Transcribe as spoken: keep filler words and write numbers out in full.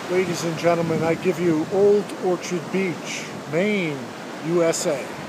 Ladies and gentlemen, I give you Old Orchard Beach, Maine, U S A.